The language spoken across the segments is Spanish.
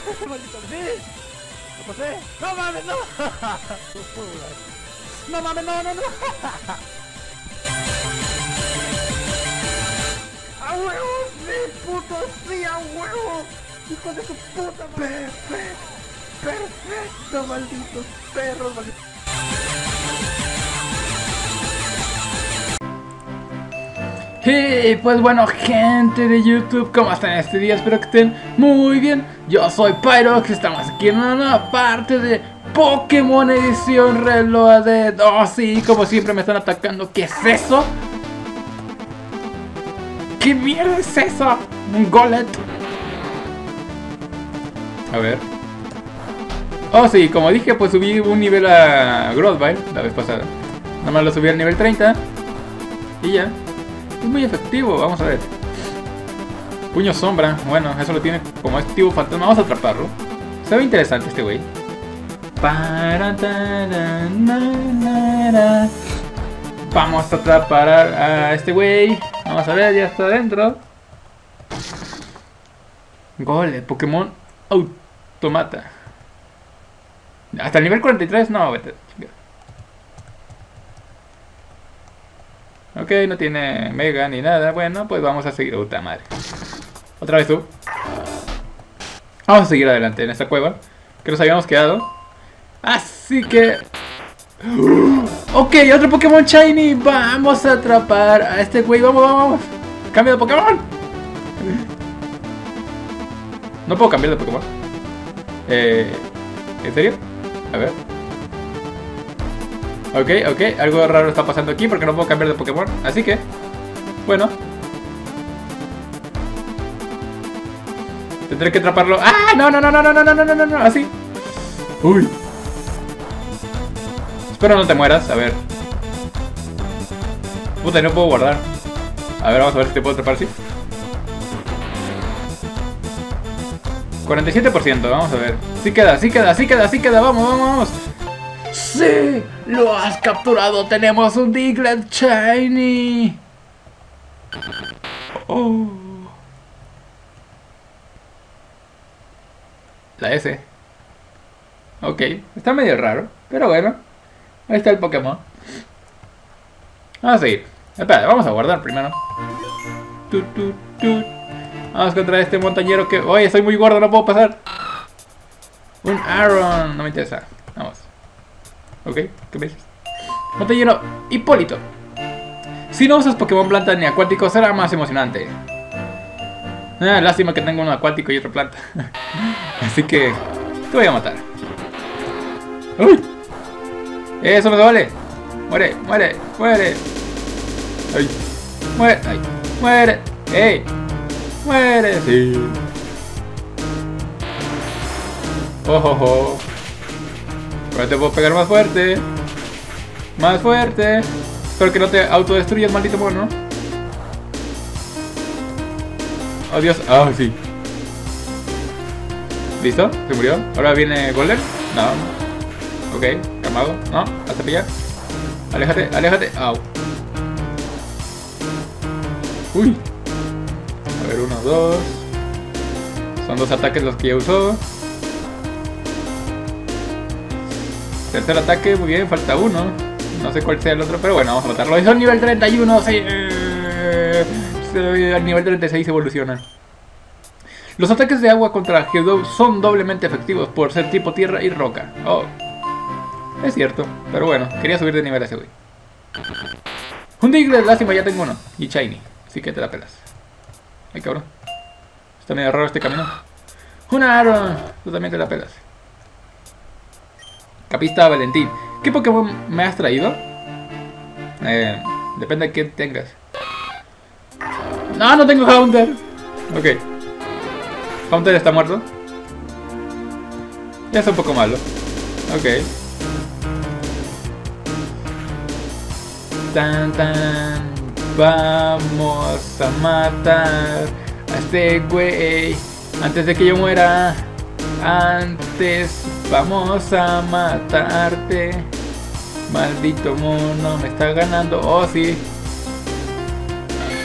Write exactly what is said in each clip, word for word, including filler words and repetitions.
¡Maldito! ¡Sí! ¡Lo pasé! ¡No mames, no! ¡No mames, no, no, no! ¡A huevo! ¡Sí, puto! ¡Sí, a huevo! ¡Hijo de su puta madre! ¡Perfecto! ¡Perfecto, malditos perros, malditos! Y pues bueno, gente de YouTube, ¿cómo están este día? Espero que estén muy bien. Yo soy Pyrox, estamos aquí en una nueva parte de Pokémon Edición Reloaded. Oh sí, como siempre me están atacando. ¿Qué es eso? ¿Qué mierda es eso? Un Golett. A ver. Oh sí, como dije, pues subí un nivel a Growlithe la vez pasada. Nada más lo subí al nivel treinta. Y ya. Es muy efectivo, vamos a ver. Puño sombra, bueno, eso lo tiene como es tipo fantasma. Vamos a atraparlo. Se ve interesante este güey. Vamos a atrapar a este güey. Vamos a ver, ya está adentro. Golett, Pokémon Automata. Hasta el nivel cuarenta y tres, no, vete. Ok, no tiene mega ni nada. Bueno, pues vamos a seguir. Puta madre. Otra vez tú. Vamos a seguir adelante en esta cueva que nos habíamos quedado. Así que... Ok, otro Pokémon Shiny. Vamos a atrapar a este güey. Vamos, vamos, vamos. Cambio de Pokémon. No puedo cambiar de Pokémon. Eh, ¿En serio? A ver. Ok, ok, algo raro está pasando aquí porque no puedo cambiar de Pokémon. Así que, bueno, tendré que atraparlo. ¡Ah! No, no, no, no, no, no, no, no, no, no, así. Uy. Espero no te mueras, a ver. Puta, no puedo guardar. A ver, vamos a ver si te puedo atrapar así. cuarenta y siete por ciento, vamos a ver. Sí queda, sí queda, sí queda, sí queda, vamos, vamos, vamos. ¡Sí! ¡Lo has capturado! ¡Tenemos un Diglett Shiny! Oh. La S. Ok, está medio raro, pero bueno. Ahí está el Pokémon. Vamos a seguir. Espera, vamos a guardar primero. Tut, tut, tut. Vamos contra este montañero que... Oye, soy muy gordo, no puedo pasar. Un Aron, no me interesa. Vamos. Ok, ¿qué me dices? Montañero Hipólito. Si no usas Pokémon planta ni acuático será más emocionante. Ah, lástima que tengo uno acuático y otro planta. Así que te voy a matar. ¡Uy! ¡Eso me duele! ¡Muere! ¡Muere! ¡Muere! ¡Ay! ¡Muere! ¡Ay! ¡Muere! ¡Ey! ¡Muere! ¡Sí! ¡Oh, oh, oh! Ahora te puedo pegar más fuerte. Más fuerte. Espero que no te autodestruyas, maldito mono. Oh, Dios. Ah, oh, sí. ¿Listo? ¿Se murió? ¿Ahora viene Golden? No. Ok, calmado. No, hasta pillar. Aléjate, aléjate. Au. Uy. A ver, uno, dos. Son dos ataques los que ya usó. Tercer ataque, muy bien, falta uno. No sé cuál sea el otro, pero bueno, vamos a matarlo. Es el nivel treinta y uno, sí. Al nivel treinta y seis evoluciona. Los ataques de agua contra Geodude son doblemente efectivos por ser tipo tierra y roca. Oh, es cierto, pero bueno, quería subir de nivel a ese güey. Un Diglett, lástima, ya tengo uno. Y Shiny, así que te la pelas. Ay, cabrón. Está medio raro este camino. Un Aron, tú también te la pelas. Capista Valentín. ¿Qué Pokémon me has traído? Eh, depende de quién tengas. No, no tengo Haunter. Ok. Haunter está muerto. Ya es un poco malo. Ok. Tan tan. Vamos a matar a este güey antes de que yo muera. Antes vamos a matarte. Maldito mono, me está ganando. Oh, sí.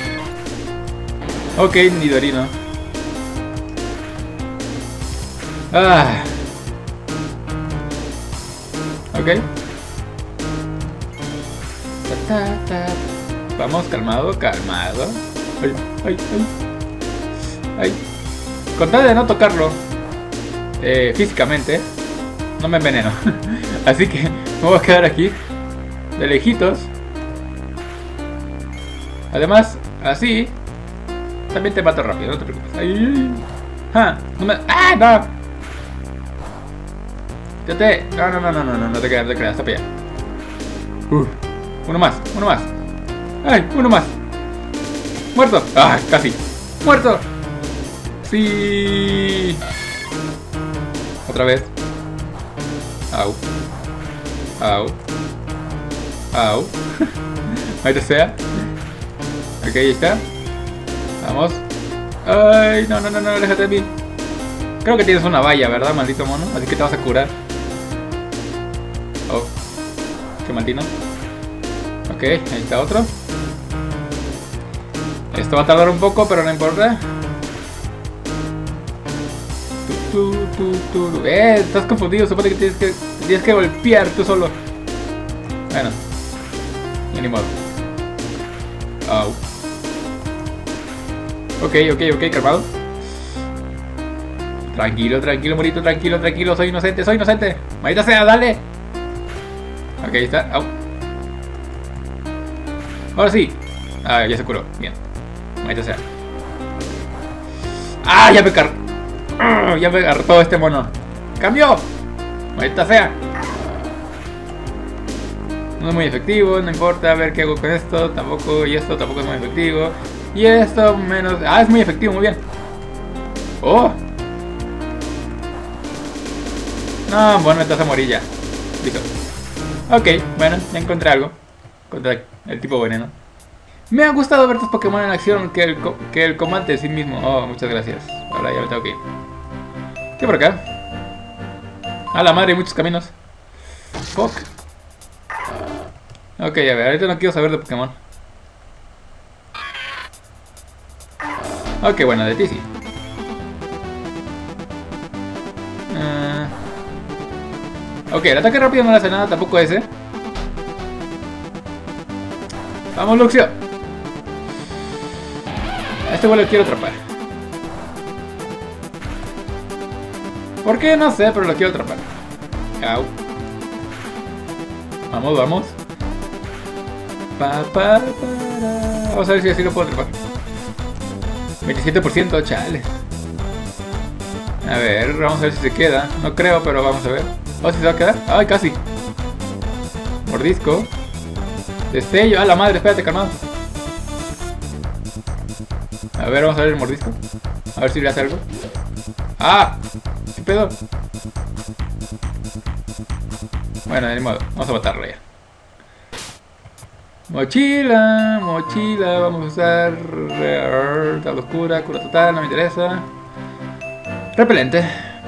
Ok, Nidorino. Ah. Ok. Ta, ta, ta. Vamos, calmado, calmado. Ay, ay, ay. Ay. Con tal de no tocarlo eh, físicamente, no me enveneno. Así que me voy a quedar aquí, de lejitos. Además, así también te mato rápido, no te preocupes. Ay, ay. Ah, no me... ¡Ah, no! Yo te... No, no, no, no, no, no, no te creas, no te creas, está allá. Uh, uno más, uno más. ¡Ay, uno más! ¡Muerto! ¡Ah, casi! ¡Muerto! ¡Sí! Otra vez. Au. Au. Au. Ahí te sea. Ok, ahí está. Vamos. Ay, no, no, no, no, déjate de mí. Creo que tienes una valla, ¿verdad, maldito mono? Así que te vas a curar. Oh. Qué maldito. Ok, ahí está otro. Esto va a tardar un poco, pero no importa. Tu, tu, tu, tu. Eh, estás confundido. Supone que tienes que tienes que golpear tú solo. Bueno, ya ni modo. Au. Ok, ok, ok, calmado. Tranquilo, tranquilo, morito, tranquilo, tranquilo. Soy inocente, soy inocente. Maldita sea, dale. Ok, ahí está. Au. Ahora sí. Ah, ya se curó. Bien. Maldita sea. Ah, ya me car... Ah, ya me hartó este mono. ¡Cambio! Maldita sea. No es muy efectivo, no importa. A ver qué hago con esto. Tampoco, y esto tampoco es muy efectivo. Y esto menos... Ah, es muy efectivo, muy bien. Oh. No, bueno, te vas a morir ya. Listo. Ok, bueno, ya encontré algo. Contra el tipo veneno. Me ha gustado ver tus Pokémon en acción que el, que el combate en sí mismo. Oh, muchas gracias. Ahora ya me tengo que ir. ¿Qué por acá? A la madre, hay muchos caminos. Fuck. Ok, a ver, ahorita no quiero saber de Pokémon. Ok, bueno, de ti sí. Uh... Ok, el ataque rápido no le hace nada, tampoco ese. Vamos, Luxio. A este güey lo quiero atrapar. ¿Por qué? No sé, pero lo quiero atrapar. Au. Vamos, vamos. Pa, pa, para. Vamos a ver si así lo puedo atrapar. veintisiete por ciento, chale. A ver, vamos a ver si se queda. No creo, pero vamos a ver. Oh, si se va a quedar. Ay, casi. Mordisco. Destello. A la madre, espérate, calmado. A ver, vamos a ver el mordisco. A ver si le hace algo. ¡Ah! ¿Qué pedo? Bueno, de modo. Vamos a matarlo ya. Mochila, mochila. Vamos a usar... Tabla oscura, cura total, no me interesa. Repelente.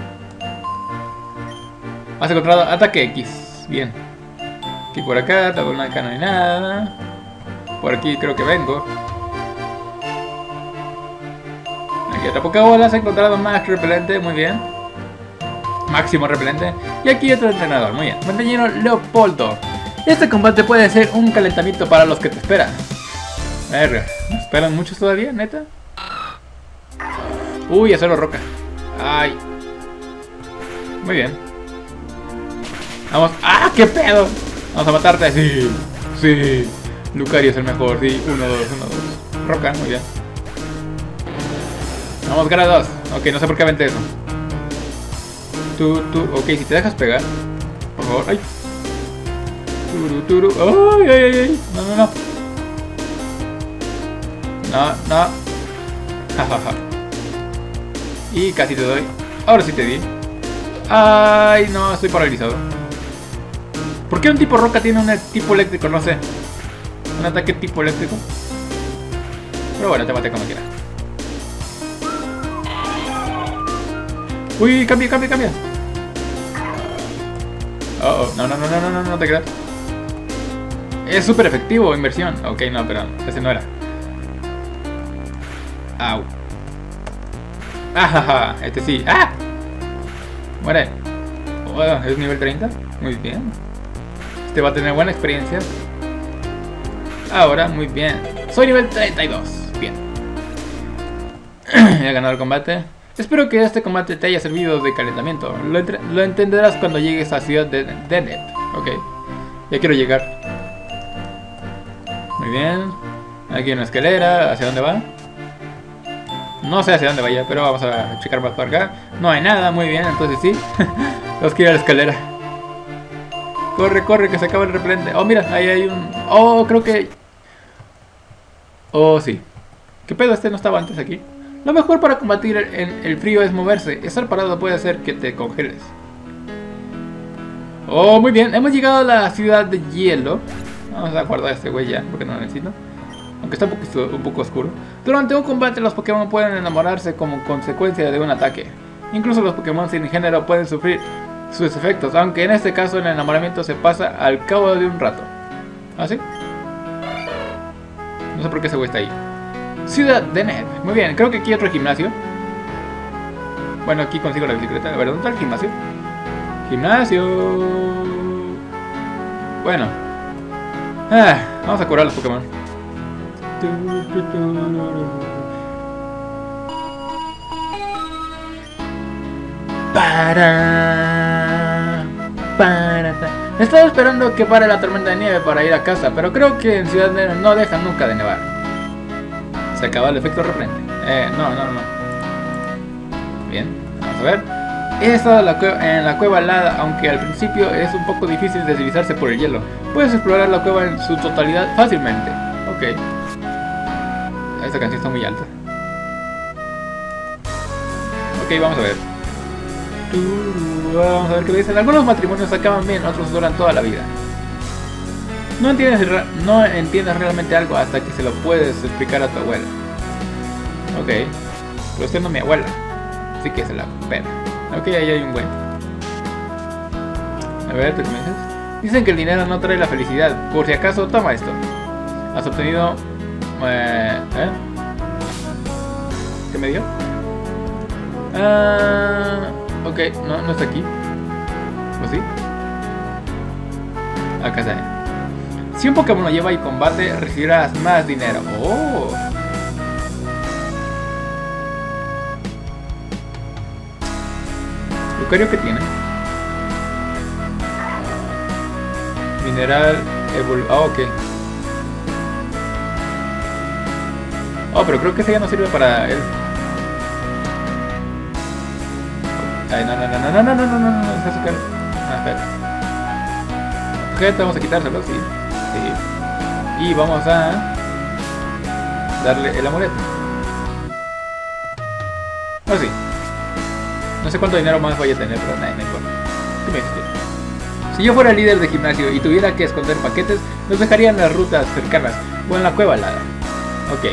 Has encontrado ataque X. Bien. Aquí por acá, tabla acá no hay nada. Por aquí creo que vengo. Aquí otra Pokébola, has encontrado más repelente, muy bien. Máximo repelente. Y aquí otro entrenador, muy bien. Montañero Leopoldo. Este combate puede ser un calentamiento para los que te esperan. Verga, ¿me esperan muchos todavía, neta? Uy, acero roca. Ay. Muy bien. Vamos. ¡Ah, qué pedo! Vamos a matarte. Sí, sí. Lucario es el mejor. Sí, uno, dos, uno, dos. Roca, muy bien. Vamos, Gyarados. Ok, no sé por qué aventé eso. Tú, tú. Ok, si te dejas pegar. Por favor. Ay. Turu, turu. Ay, ay, ay, ay. No, no, no. No, no. Jajaja. Y casi te doy. Ahora sí te di. Ay, no, estoy paralizado. ¿Por qué un tipo roca tiene un tipo eléctrico? No sé. Un ataque tipo eléctrico. Pero bueno, te maté como quiera. Uy, cambia, cambia, cambia. Oh, oh, no, no, no, no, no, no, no te creas. Es súper efectivo, inversión. Ok, no, pero ese no era. Au. Ajaja, este sí. ¡Ah! Muere. Oh, es nivel treinta. Muy bien. Este va a tener buena experiencia. Ahora, muy bien. Soy nivel treinta y dos. Bien. He ganado el combate. Espero que este combate te haya servido de calentamiento. Lo, lo entenderás cuando llegues a la ciudad de Deneb. Ok. Ya quiero llegar. Muy bien. Aquí hay una escalera. ¿Hacia dónde va? No sé hacia dónde vaya, pero vamos a checar más para acá. No hay nada, muy bien, entonces sí. Vamos a ir a la escalera. Corre, corre, que se acaba el repelente. Oh, mira, ahí hay un... Oh, creo que... Oh, sí. ¿Qué pedo? Este no estaba antes aquí. Lo mejor para combatir el, el frío es moverse. Estar parado puede hacer que te congeles. Oh, muy bien. Hemos llegado a la ciudad de hielo. Vamos a guardar a este güey ya, porque no lo necesito. Aunque está un poco, un poco oscuro. Durante un combate los Pokémon pueden enamorarse como consecuencia de un ataque. Incluso los Pokémon sin género pueden sufrir sus efectos, aunque en este caso el enamoramiento se pasa al cabo de un rato. ¿Ah, sí? No sé por qué ese güey está ahí. Ciudad de Deneb. Muy bien, creo que aquí hay otro gimnasio. Bueno, aquí consigo la bicicleta. A ver, ¿dónde está el gimnasio? Gimnasio. Bueno. Ah, vamos a curar a los Pokémon. Para, para, para. Estaba esperando que pare la tormenta de nieve para ir a casa, pero creo que en Ciudad de no dejan nunca de nevar. Se acaba el efecto repelente. Eh, no, no, no. Bien, vamos a ver. He estado en la, en la cueva helada, aunque al principio es un poco difícil deslizarse por el hielo. Puedes explorar la cueva en su totalidad fácilmente. Ok. Esta canción está muy alta. Ok, vamos a ver. Vamos a ver qué dicen. Algunos matrimonios acaban bien, otros duran toda la vida. No entiendes, no entiendes realmente algo hasta que se lo puedes explicar a tu abuela. Ok. Pero usted no es mi abuela. Así que se la pena. Ok, ahí hay un güey. A ver, ¿tú qué me dices? Dicen que el dinero no trae la felicidad. Por si acaso, toma esto. Has obtenido... Eh, ¿eh? ¿Qué me dio? Ah, ok, no, no está aquí. ¿O sí? Acá está. Si un Pokémon lo lleva y combate, recibirás más dinero. ¡Oh! Lucario, ¿qué tiene? Mineral evol... Oh, ok. Oh, pero creo que ese ya no sirve para él. Ay, no, no, no, no, no, no, no, no, no, no, no, no, ah, espera. Objeto, vamos a quitárselo, sí. Sí. Y vamos a darle el amuleto. Ahora sí. No sé cuánto dinero más voy a tener, pero nada, no importa. ¿Qué me dices tú? Si yo fuera líder de gimnasio y tuviera que esconder paquetes, los dejaría en las rutas cercanas o en la cueva helada. Ok.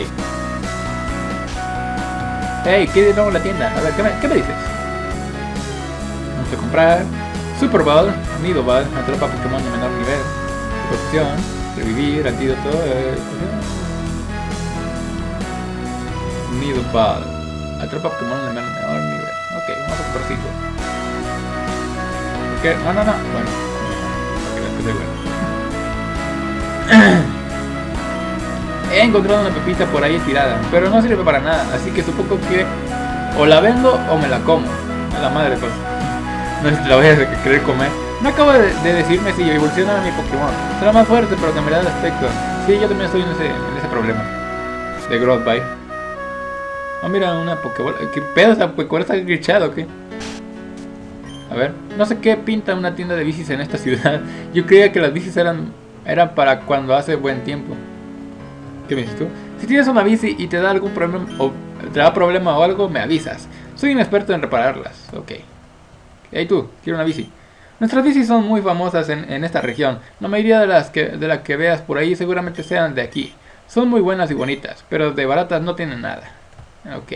Hey, ¿qué de nuevo en la tienda? A ver, ¿qué me, qué me dices? Vamos a comprar Super Ball, Nido Ball, atrapa Pokémon de menor nivel, protección, revivir, antídoto, eh, Nido Ball, atrapa Pokémon de menor nivel. Ok, vamos a comprar cinco. ¿Por qué? No, no, no. Bueno, ok, que soy bueno. He encontrado una pepita por ahí tirada, pero no sirve para nada, así que supongo que o la vendo o me la como. A la madre, pues. No sé si la voy a querer comer. No acabo de, de decirme si evoluciona mi Pokémon. Será más fuerte, pero cambiará de aspecto. Sí, yo también estoy en ese, en ese problema de Growth Bite. Oh, mira, una Pokébola. ¿Qué pedo? ¿Esa Pokébola está glitchada o qué? A ver, no sé qué pinta una tienda de bicis en esta ciudad. Yo creía que las bicis eran, eran para cuando hace buen tiempo. ¿Qué me dices tú? Si tienes una bici y te da algún problema o te da problema o algo, me avisas. Soy un experto en repararlas. Ok. Hey tú, quiero una bici. Nuestras bicis son muy famosas en, en esta región. La mayoría de las que de las que veas por ahí seguramente sean de aquí. Son muy buenas y bonitas, pero de baratas no tienen nada. Ok.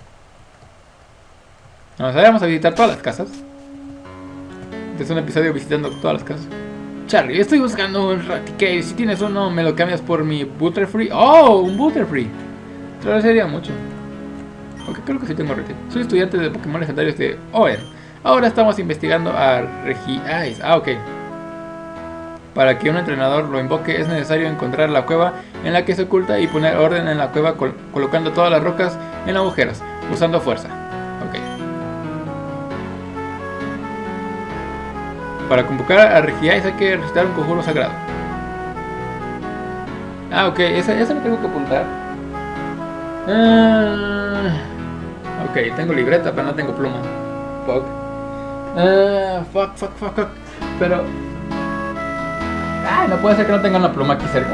Vamos a, vamos a visitar todas las casas. Este es un episodio visitando todas las casas. Charlie, estoy buscando un Raticate. Si tienes uno, me lo cambias por mi Butterfree. ¡Oh! Un Butterfree. Te lo sería mucho. Ok, creo que sí tengo Raticate. Soy estudiante de Pokémon legendarios de Oen. Ahora estamos investigando a Regiais. Ah, ok. Para que un entrenador lo invoque es necesario encontrar la cueva en la que se oculta y poner orden en la cueva col colocando todas las rocas en agujeros, usando fuerza. Ok. Para convocar a Regiais hay que recitar un conjuro sagrado. Ah, ok, ese, ese lo tengo que apuntar. Uh, ok, tengo libreta, pero no tengo pluma. Fuck. Uh, fuck, fuck, fuck, fuck. Pero... Ah, no puede ser que no tenga una pluma aquí cerca.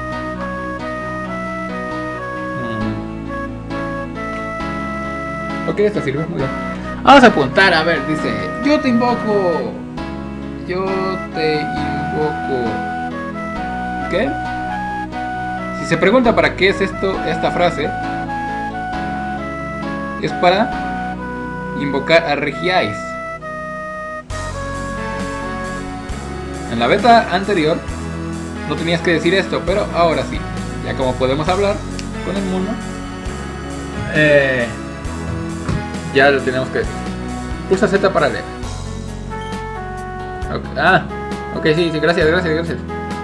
Mm. Ok, esto sirve, muy bien. Vamos a apuntar, a ver, dice... Yo te invoco... Yo te invoco... ¿Qué? Si se pregunta para qué es esto, esta frase, es para invocar a Regiais. En la beta anterior no tenías que decir esto, pero ahora sí. Ya como podemos hablar con el mono, eh, ya lo tenemos que decir. Pulsa Z para leer. Okay. Ah, ok, sí, sí, gracias, gracias, gracias.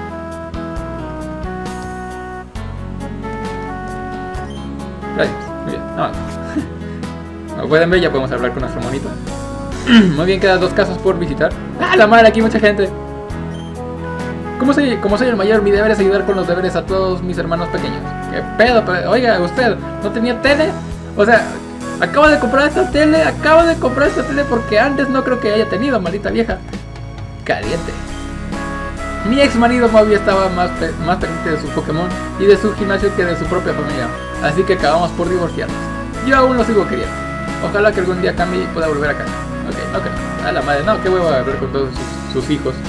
Gracias, muy bien, no. Como pueden ver, ya podemos hablar con nuestro monito. Muy bien, quedan dos casas por visitar. ¡Ah, la madre! Aquí mucha gente. Como soy, como soy el mayor, mi deber es ayudar con los deberes a todos mis hermanos pequeños. ¿Qué pedo? Pero, oiga, ¿usted no tenía tele? O sea, acabo de comprar esta tele, acabo de comprar esta tele porque antes no creo que haya tenido, maldita vieja. Caliente. Mi ex marido Moby estaba más, pe más pendiente de su Pokémon y de su gimnasio que de su propia familia. Así que acabamos por divorciarnos. Yo aún lo sigo queriendo. Ojalá que algún día cambie y pueda volver a casa. Ok, no creo. A la madre, no, qué huevo a hablar con todos sus, sus hijos.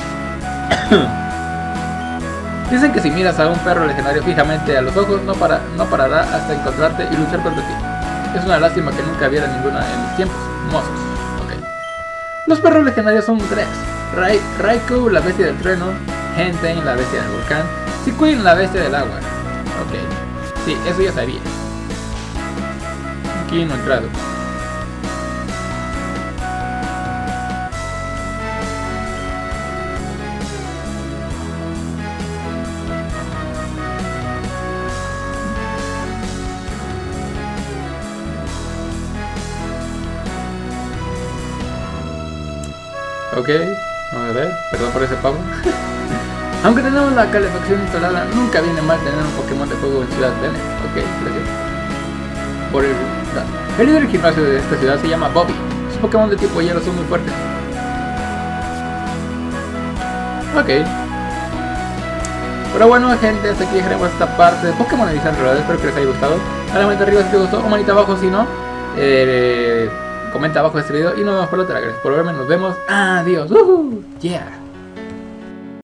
Dicen que si miras a un perro legendario fijamente a los ojos, no, para, no parará hasta encontrarte y luchar contra ti. Es una lástima que nunca viera ninguna en mis tiempos mozos. Okay. Los perros legendarios son tres. Rai Raikou, la bestia del trueno. Hentei, la bestia del volcán. Sequin, la bestia del agua. Ok. Sí, eso ya sabía. Aquí no he entrado. Ok, vamos a ver, perdón por ese pavo. Aunque tenemos la calefacción instalada, nunca viene mal tener un Pokémon de fuego en Ciudad Bene. Ok, gracias. Por el... el líder del gimnasio de esta ciudad se llama Bobby. Sus Pokémon de tipo hielo son muy fuertes. Ok. Pero bueno, gente, hasta aquí dejaremos esta parte de Pokémon Edición Rural. Espero que les haya gustado. Dale manita arriba si te gustó, o manita abajo si no. Eh... Comenta abajo de este video y nos vemos por la otra. Gracias por verme, nos vemos. Adiós. Uh -huh. Yeah.